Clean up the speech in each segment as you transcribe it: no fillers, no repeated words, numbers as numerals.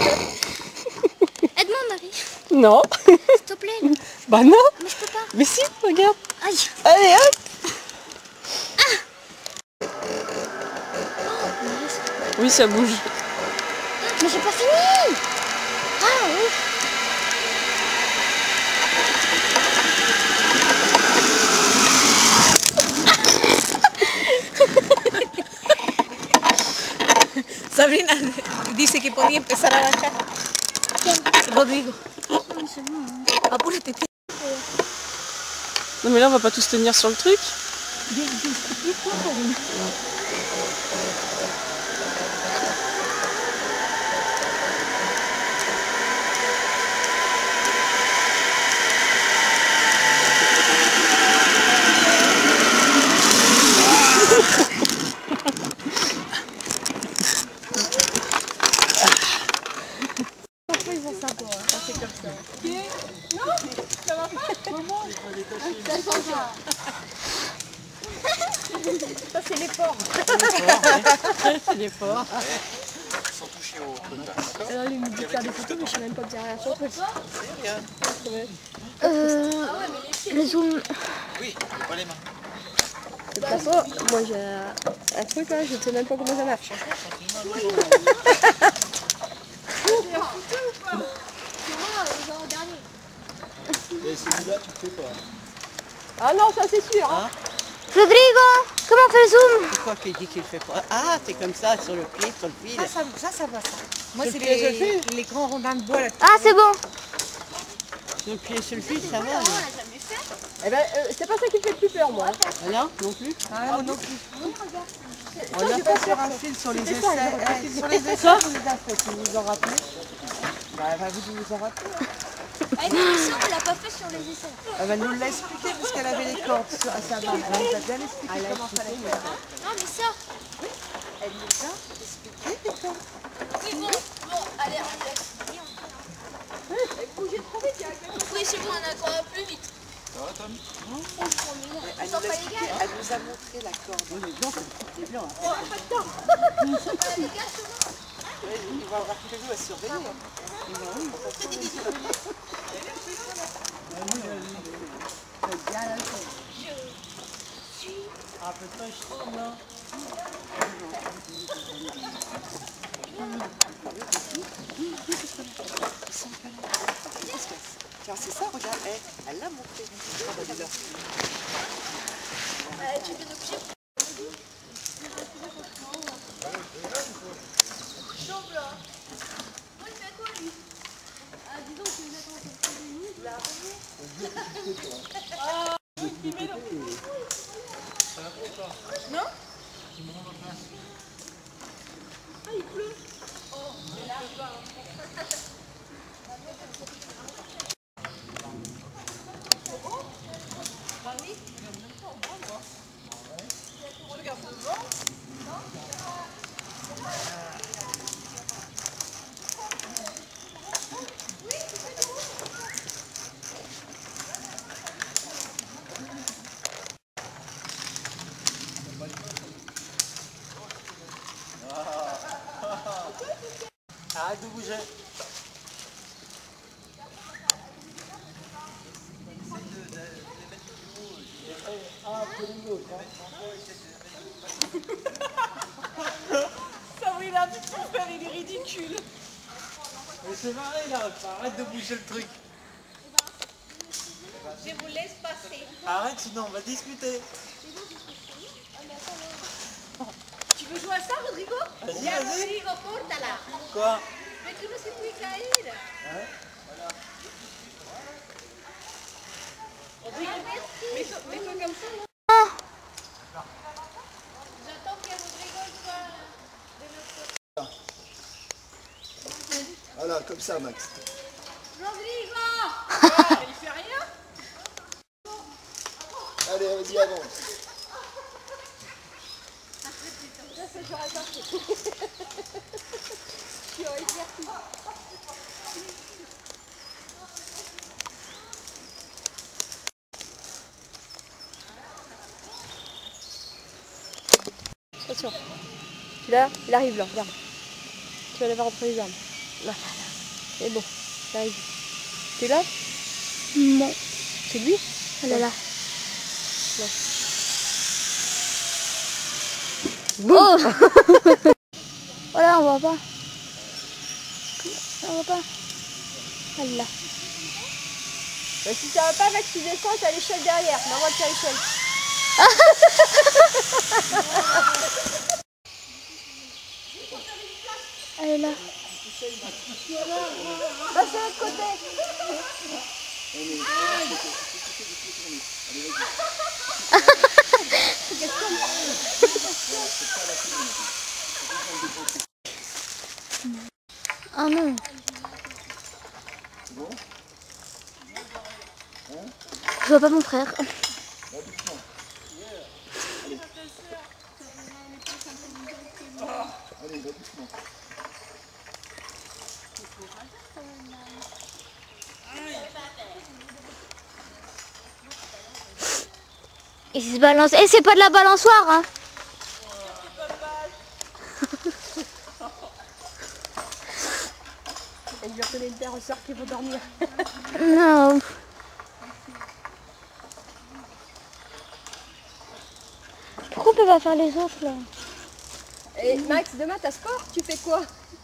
Aide-moi, Marie. Non. S'il te plaît. Non. Bah non. Mais je peux pas. Mais si, regarde. Aïe. Allez, hop. Oui, ça bouge. Mais j'ai pas fini. Ah oui. Sabrina dice que podía empezar a bajar. ¿Quién? Rodrigo. Non, c'est bon. Apúrate. Non mais là on va pas tous tenir sur le truc. Ça c'est les porcs. C'est les porcs. Sans toucher au truc là. Alors il me dit de faire des photos mais je sais même pas bien rien sur le truc. Le zoom. Oui, pas les mains. De toute façon, moi j'ai un truc là, je sais même pas comment ça marche. Et celui-là, tu fais pas. Ah non, ça c'est sûr. Hein. Rodrigo, comment on fait le zoom? Pourquoi tu dis qu'il fait pas? Ah, c'est comme ça, sur le pied, sur le fil. Ça va ça. Moi Sur c'est le pied, sur le fil. les grands rondins de bois là. Ah, c'est bon. Sur le pied, sur le fil, ça va. Mais... Eh ben c'est pas ça qui me fait le plus peur moi. Ah non, non plus. Ah non, non plus. On l'a fait sur un fil sur les essais. Sur les essais, vous les avez fait, vous vous en rappelez? Bah, vous vous en rappelez. Ah, mais ça, on l'a pas fait sur les essais. Elle va nous l'a expliqué parce qu'elle avait les cordes à sa main. Elle nous a bien expliqué comment fallait faire. Non, mais ça. Elle nous a expliqué les cordes. Oui, bon, allez, on laisse. Vous pouvez essayer de prendre encore plus vite. Ça va, Tom? Elle nous a expliqué, elle nous a montré la corde. Oui, mais blanc, c'est blanc. Il va avoir que nous à surveiller. Ah, peut-être je tombe là. Tiens, c'est ça, regarde, elle l'a montré. Ah, bah, dis-le. Tu peux nous coucher? Arrête de bouger. Sabrina, vu que son père il est ridicule. Mais c'est marré là, arrête de bouger le truc. Je vous laisse passer. Arrête, sinon on va discuter. Tu veux jouer à ça, Rodrigo? Vas-y, Ya, vas-y. Rodrigo, portala. Quoi? Mais tu no se puede caer. Rodrigo, mets-toi comme ça. J'attends que Rodrigo soit de notre côté. Voilà, comme ça, Max. Rodrigo! Il fait rien? Allez, vas-y, avance. J'aurais pas fait. Tu aurais diverti. Attention. Là, il arrive là, regarde. Tu vas aller voir entre les armes. C'est bon, ça arrive. T'es là? Non. C'est lui? Elle est là. Oh. Voilà, on voit pas. On voit pas. Elle est là. Bah, si ça va pas, mec, tu descends, t'as l'échelle derrière. Maman, t'as l'échelle. Elle est là. Passe de l'autre côté. Ah non. Je vois pas mon frère. Il se balance. Et c'est pas de la balançoire, hein. Elle lui reconnaît une paire aux sœurs qui vont dormir. Non. Pourquoi on peut pas faire les autres là? Et Max, demain t'as sport? Tu fais quoi?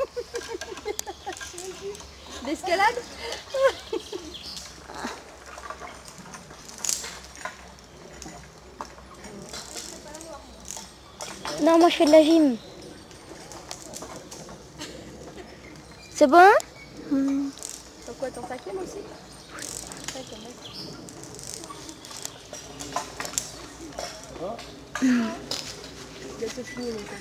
D'escalade? Non, moi je fais de la gym. C'est bon? T'as quoi, ton cinquième aussi? Cinquième, bientôt fini, mon gars.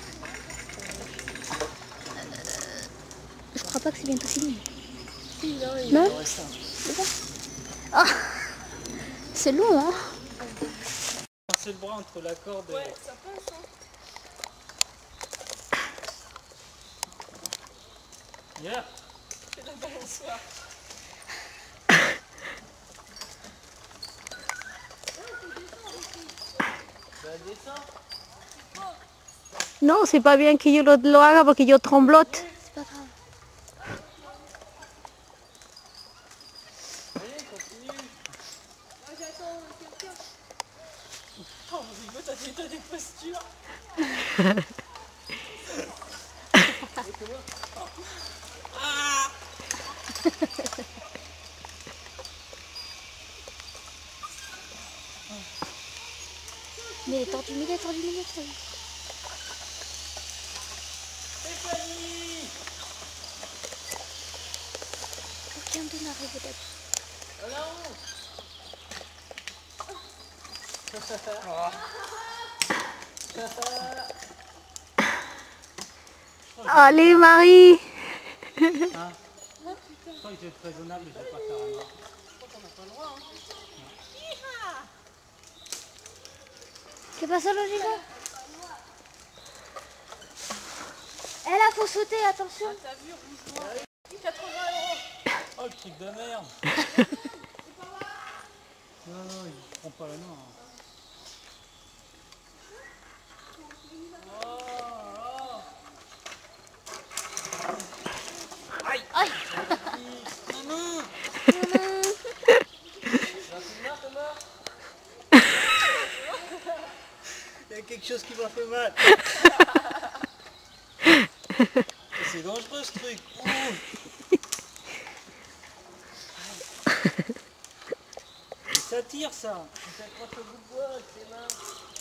Je crois pas que c'est bientôt fini. Si, non, il Non? en reste un. Ah, c'est long, hein? Passer le bras entre la corde et... Ouais, ça passe, hein. Yeah. C'est la balançoire. No, c'est pas bien que yo lo haga porque yo tremblote. C'est pas grave. Oh, t'as des postures. Mais il est tordu, mais il est tordu, mais il est tordu. Aucun de n'arrive peut-être. Allez, Marie. Je crois que je vais être raisonnable, je vais pas faire un mort. Qu'est-ce qui passe à l'autre? Eh là, faut sauter, attention. T'as vu, rouge-noir. 80 €. Oh, le truc de merde. Non, non, il prend pas la main. Hein. Il y a quelque chose qui m'a fait mal. C'est dangereux ce truc. Ça tire ça. Ça accroche au bout de bois avec ses mains.